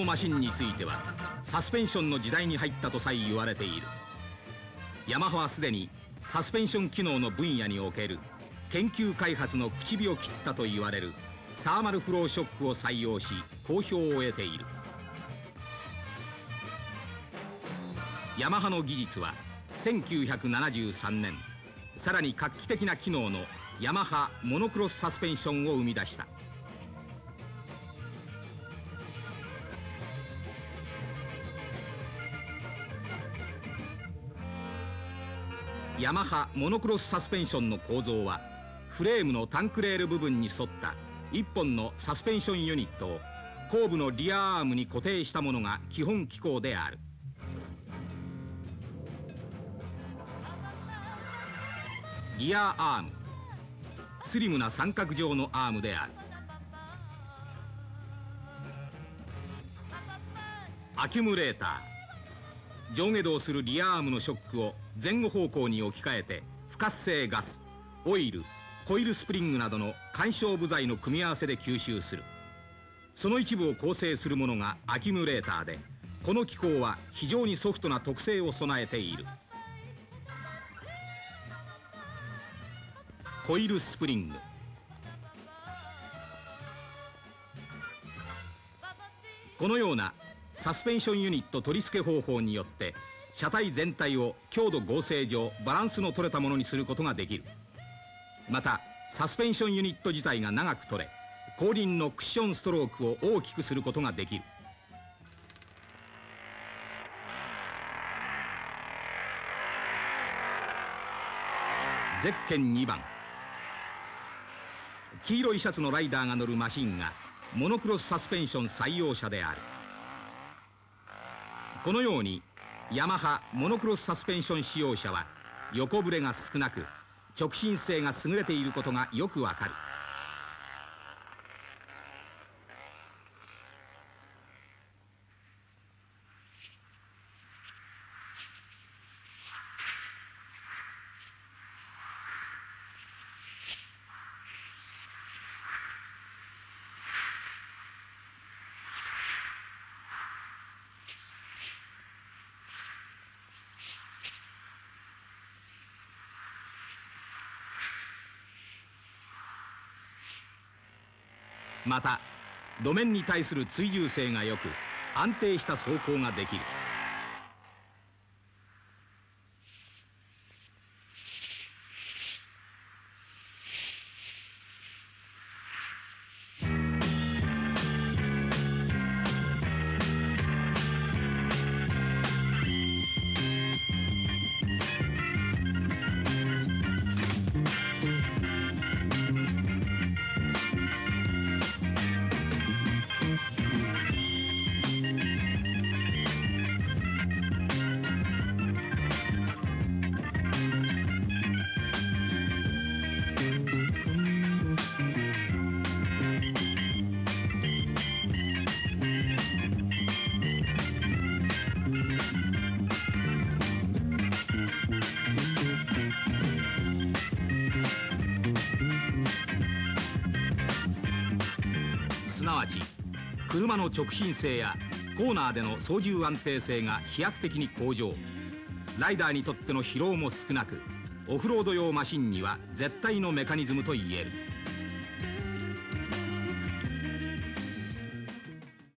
のマシンについてはサスペンションの時代に入ったとさえ言われている。ヤマハはすでにサスペンション機能の分野における研究開発の口火を切ったと言われるサーマルフローショックを採用し好評を得ている。ヤマハの技術は1973年さらに画期的な機能のヤマハモノクロスサスペンションを生み出した。ヤマハモノクロスサスペンションの構造はフレームのタンクレール部分に沿った1本のサスペンションユニットを後部のリアアームに固定したものが基本機構である。リアアーム、スリムな三角状のアームである。アキュムレーター、上下動するリアアームのショックを前後方向に置き換えて不活性ガス、オイル、コイルスプリングなどの干渉部材の組み合わせで吸収する。その一部を構成するものがアキュムレーターで、この機構は非常にソフトな特性を備えている。コイルスプリング、このようなサスペンションユニット取り付け方法によって車体全体を強度合成上バランスの取れたものにすることができる。またサスペンションユニット自体が長く取れ、後輪のクッションストロークを大きくすることができる。ゼッケン2番、黄色いシャツのライダーが乗るマシンがモノクロスサスペンション採用車である。このようにヤマハモノクロスサスペンション使用車は横ブレが少なく直進性が優れていることがよくわかる。また路面に対する追従性がよく安定した走行ができる。すなわち車の直進性やコーナーでの操縦安定性が飛躍的に向上、ライダーにとっての疲労も少なく、オフロード用マシンには絶対のメカニズムといえる。